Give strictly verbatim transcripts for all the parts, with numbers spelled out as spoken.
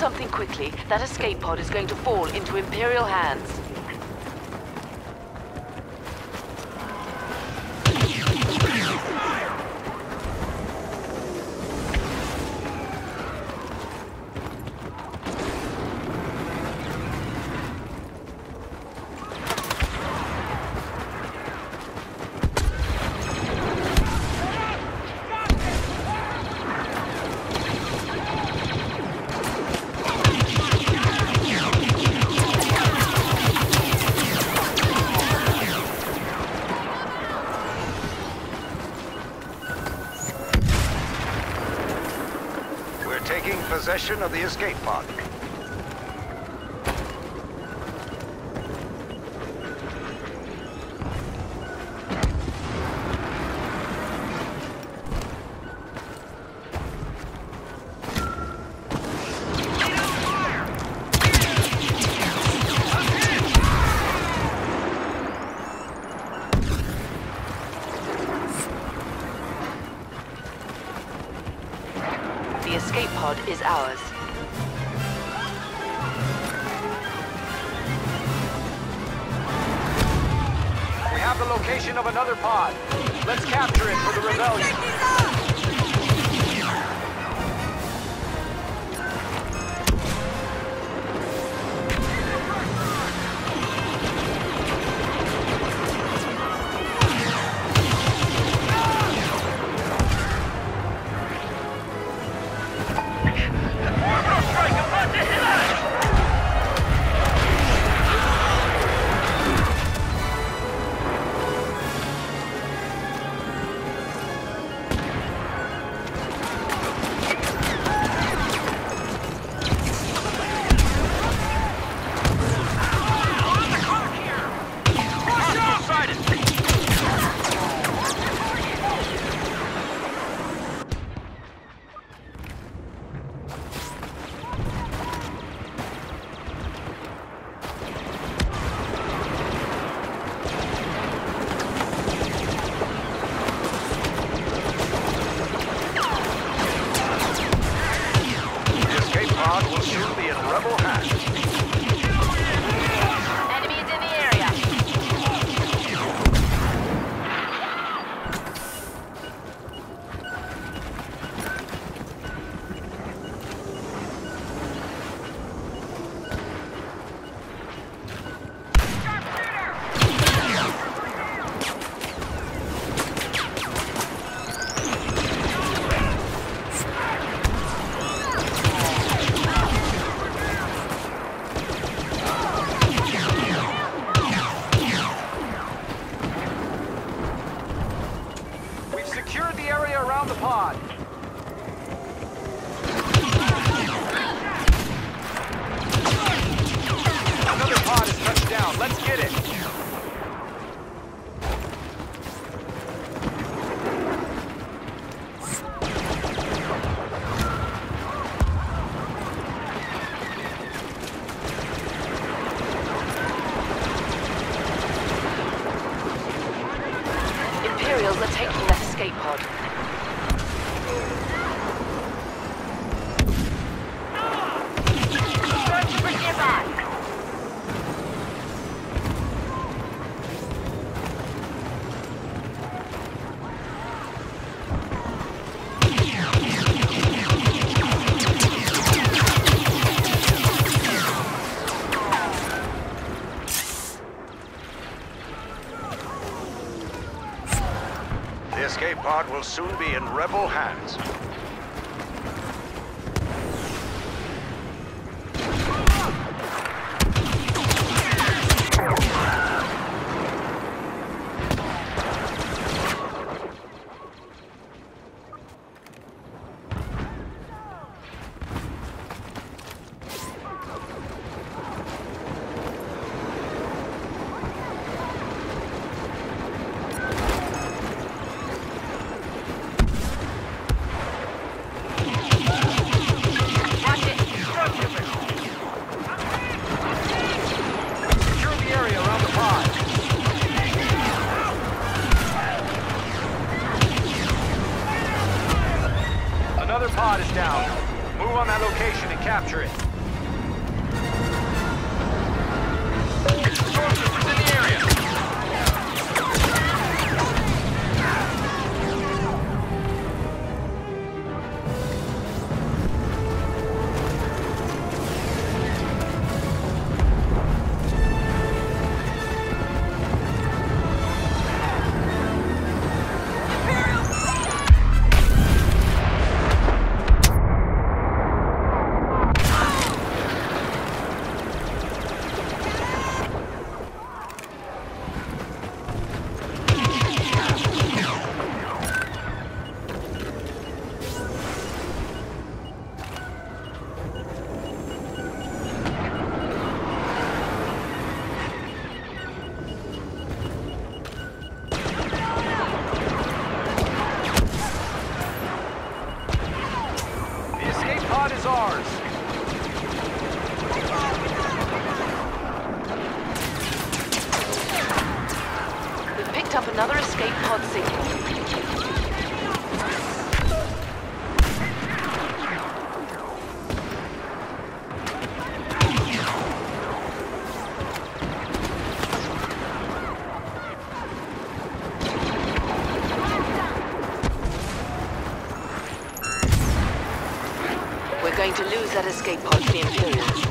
something quickly, that escape pod is going to fall into Imperial hands. Taking possession of the escape pod. The escape pod is ours. We have the location of another pod. Let's capture it for the rebellion. Will soon be in rebel hands. Enemies in the area. Secured the area around the pod. Another pod has touched down. Let's get it. Imperials are taking that escape pod. Get back! The escape pod will soon be in rebel hands. Pod is down. Move on that location and capture it. is ours. We've picked up another escape pod signal. We're going to lose that escape pod to the Imperials.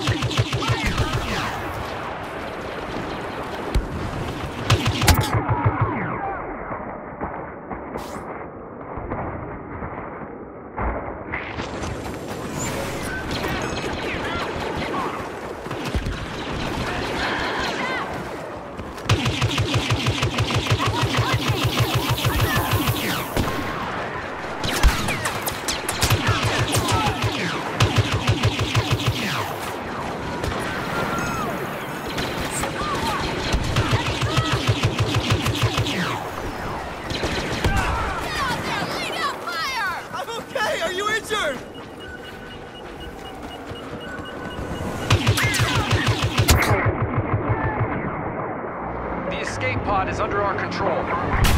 The escape pod is under our control.